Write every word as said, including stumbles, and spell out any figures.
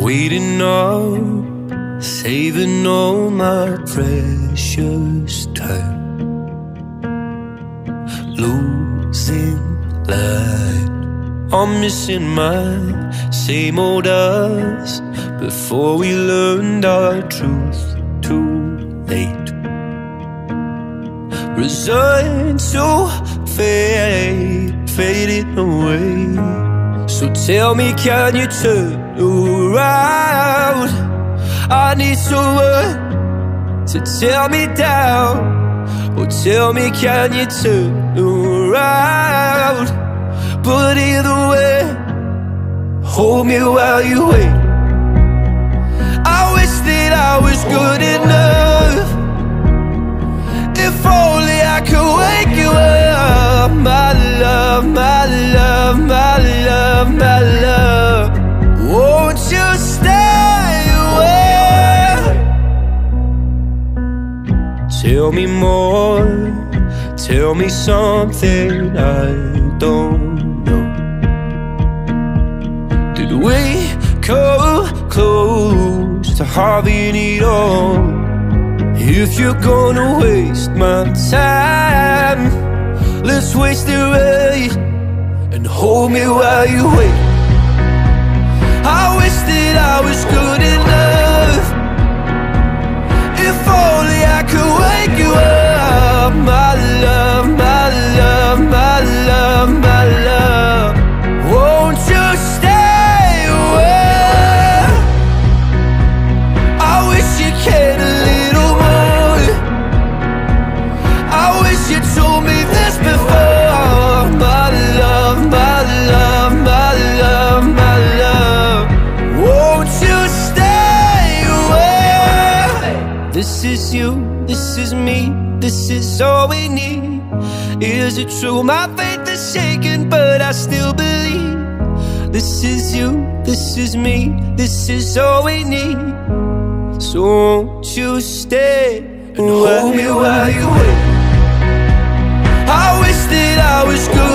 waiting up, saving all my precious time, losing light. I'm missing my same old us before we learned our truth too late. Resigned to fade, fading away. So tell me, can you turn around? I need someone to tear me down. Oh, tell me, can you turn around? But either way, hold me while you wait. I wish that I was good enough. If only I could wake you up. My love, my love, my love, my love, won't you stay away? Tell me more, tell me something I don't know. Did we come close to having it all? If you're gonna waste my time, let's waste it right and hold me while you wait. I wish that I was good enough. If only I could wake you up. My love, my love, my love, my love, won't you stay away? I wish you cared a little more. I wish you told me this before. My love, my love, my love, my love, won't you stay away? This is you, this is me, this is all we need. Is it true? My faith is shaken, but I still believe. This is you, this is me, this is all we need. So won't you stay and hold me while you wait? I wish that I was good